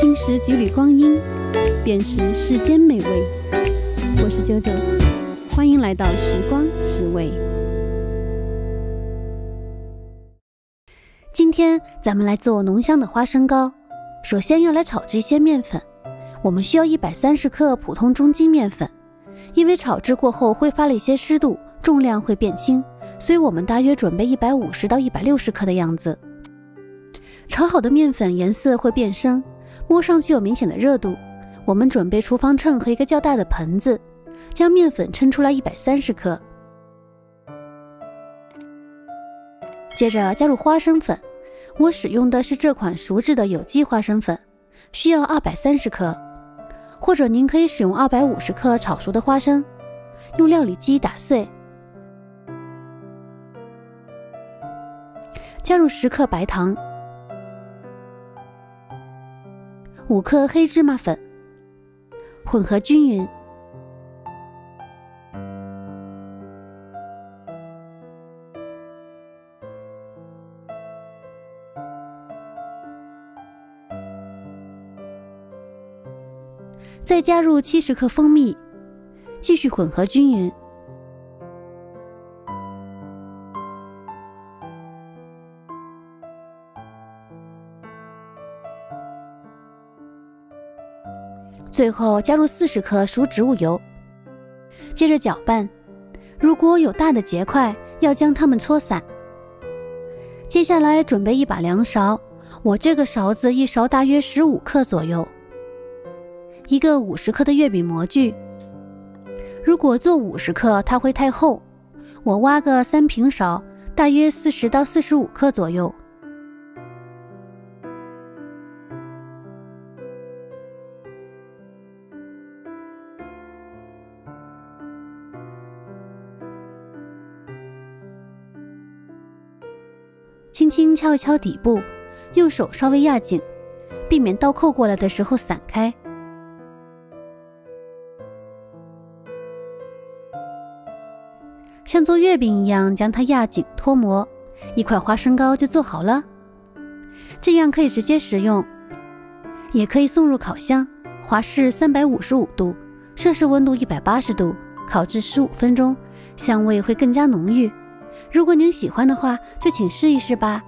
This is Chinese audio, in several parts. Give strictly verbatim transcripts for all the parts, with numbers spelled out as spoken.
经时几缕光阴，便是世间美味。我是九九，欢迎来到时光十味。今天咱们来做浓香的花生糕。首先要来炒制一些面粉，我们需要一百三十克普通中筋面粉，因为炒制过后挥发了一些湿度，重量会变轻，所以我们大约准备一百五十到一百六十克的样子。炒好的面粉颜色会变深，摸上去有明显的热度。我们准备厨房秤和一个较大的盆子，将面粉称出来一百三十克。接着加入花生粉，我使用的是这款熟制的有机花生粉，需要二百三十克，或者您可以使用二百五十克炒熟的花生，用料理机打碎。加入十克白糖，五克黑芝麻粉，混合均匀。再加入七十克蜂蜜，继续混合均匀。最后加入四十克熟植物油，接着搅拌。如果有大的结块，要将它们搓散。接下来准备一把量勺，我这个勺子一勺大约十五克左右。一个五十克的月饼模具，如果做五十克它会太厚，我挖个三平勺，大约四十到四十五克左右。轻轻敲一敲底部，用手稍微压紧，避免刀扣过来的时候散开。像做月饼一样将它压紧脱模，一块花生糕就做好了。这样可以直接食用，也可以送入烤箱，华氏三百五十五度，摄氏温度一百八十度，烤制十五分钟，香味会更加浓郁。如果您喜欢的话，就请试一试吧。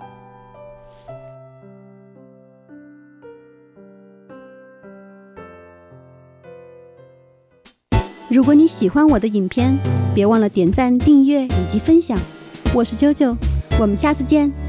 如果你喜欢我的影片，别忘了点赞、订阅以及分享。我是啾啾，我们下次见。